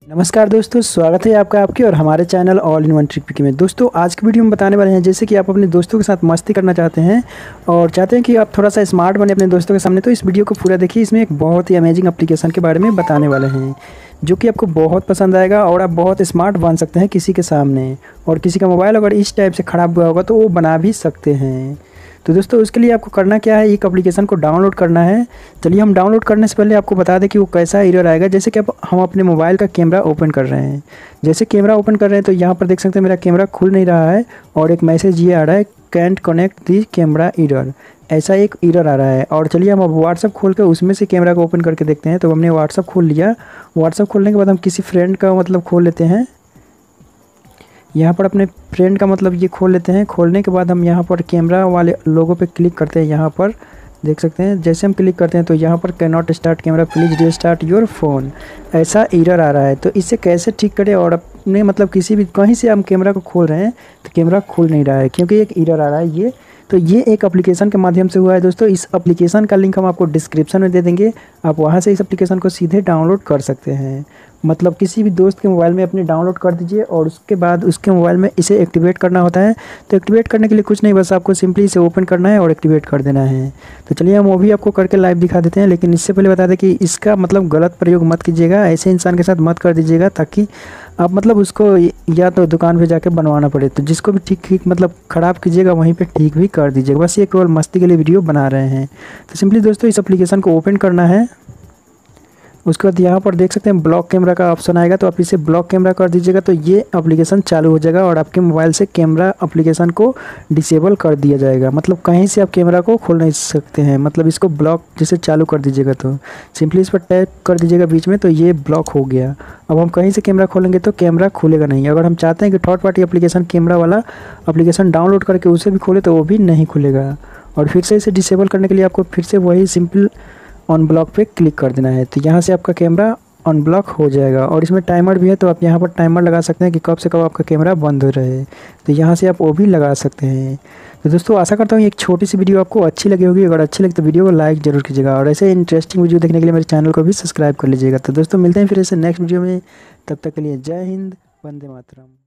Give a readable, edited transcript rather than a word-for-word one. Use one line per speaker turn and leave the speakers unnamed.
नमस्कार दोस्तों, स्वागत है आपका आपके और हमारे channel all in one trick पिकी में। दोस्तों आज की वीडियो में बताने वाले हैं जैसे कि आप अपने दोस्तों के साथ मस्ती करना चाहते हैं और चाहते हैं कि आप थोड़ा सा स्मार्ट बने अपने दोस्तों के सामने, तो इस वीडियो को पूरा देखिए। इसमें एक बहुत ही अमेजिंग एप्लीकेशन के बारे में बताने वाले हैं जो कि आपको बहुत पसंद आएगा और आप बहुत स्मार्ट बन सकते हैं किसी के सामने। और किसी का मोबाइल अगर इस टाइप से ख़राब हुआ होगा तो वो बना भी सकते हैं। तो दोस्तों उसके लिए आपको करना क्या है, एक एप्लीकेशन को डाउनलोड करना है। चलिए हम डाउनलोड करने से पहले आपको बता दें कि वो कैसा एरर आएगा। जैसे कि अब हम अपने मोबाइल का कैमरा ओपन कर रहे हैं, जैसे कैमरा ओपन कर रहे हैं तो यहाँ पर देख सकते हैं मेरा कैमरा खुल नहीं रहा है और एक मैसेज ये आ रहा है, can't connect the camera error, ऐसा एक एरर आ रहा है। और चलिए हम अब व्हाट्सअप खोल कर उसमें से कैमरा को ओपन करके देखते हैं। तो हमने व्हाट्सअप खोल लिया। व्हाट्सअप खोलने के बाद हम किसी फ्रेंड का खोल लेते हैं। यहाँ पर अपने फ्रेंड का ये खोल लेते हैं। खोलने के बाद हम यहाँ पर कैमरा वाले लोगो पे क्लिक करते हैं। यहाँ पर देख सकते हैं जैसे हम क्लिक करते हैं तो यहाँ पर can not start camera, please restart your phone, ऐसा एरर आ रहा है। तो इसे कैसे ठीक करें, और अपने किसी भी कहीं से हम कैमरा को खोल रहे हैं तो कैमरा खुल नहीं रहा है क्योंकि एक एरर आ रहा है ये। तो ये एक एप्लीकेशन के माध्यम से हुआ है दोस्तों। इस एप्लीकेशन का लिंक हम आपको डिस्क्रिप्शन में दे देंगे, आप वहाँ से इस एप्लीकेशन को सीधे डाउनलोड कर सकते हैं। किसी भी दोस्त के मोबाइल में अपने डाउनलोड कर दीजिए और उसके बाद उसके मोबाइल में इसे एक्टिवेट करना होता है। तो एक्टिवेट करने के लिए कुछ नहीं, बस आपको सिंपली इसे ओपन करना है और एक्टिवेट कर देना है। तो चलिए हम वो भी आपको करके लाइव दिखा देते हैं। लेकिन इससे पहले बता दें कि इसका गलत प्रयोग मत कीजिएगा, ऐसे इंसान के साथ मत कर दीजिएगा ताकि आप उसको या तो दुकान पे जाके बनवाना पड़े। तो जिसको भी ठीक ख़राब कीजिएगा वहीं पे ठीक भी कर दीजिएगा। बस ये केवल मस्ती के लिए वीडियो बना रहे हैं। तो सिंपली दोस्तों इस एप्लीकेशन को ओपन करना है। उसके बाद यहाँ पर देख सकते हैं ब्लॉक कैमरा का ऑप्शन आएगा, तो आप इसे ब्लॉक कैमरा कर दीजिएगा तो ये एप्लीकेशन चालू हो जाएगा और आपके मोबाइल से कैमरा एप्लीकेशन को डिसेबल कर दिया जाएगा। कहीं से आप कैमरा को खोल नहीं सकते हैं। इसको ब्लॉक जैसे चालू कर दीजिएगा तो सिंपली इस पर टैप कर दीजिएगा बीच में, तो ये ब्लॉक हो गया। अब हम कहीं से कैमरा खोलेंगे तो कैमरा खुलेगा नहीं। अगर हम चाहते हैं कि थर्ड पार्टी एप्लीकेशन कैमरा वाला एप्लीकेशन डाउनलोड करके उसे भी खोले तो वो भी नहीं खुलेगा। और फिर से इसे डिसेबल करने के लिए आपको फिर से वही सिंपल ऑन ब्लॉक पे क्लिक कर देना है। तो यहाँ से आपका कैमरा अनब्लॉक हो जाएगा। और इसमें टाइमर भी है, तो आप यहाँ पर टाइमर लगा सकते हैं कि कब से कब आपका कैमरा बंद हो रहे। तो यहाँ से आप वो भी लगा सकते हैं। तो दोस्तों आशा करता हूँ एक छोटी सी वीडियो आपको अच्छी लगी होगी। अगर अच्छी लगी तो वीडियो को लाइक जरूर कीजिएगा और ऐसे इंटरेस्टिंग वीडियो देखने के लिए मेरे चैनल को भी सब्सक्राइब कर लीजिएगा। तो दोस्तों मिलते हैं फिर ऐसे नेक्स्ट वीडियो में, तब तक के लिए जय हिंद, वंदे मातरम।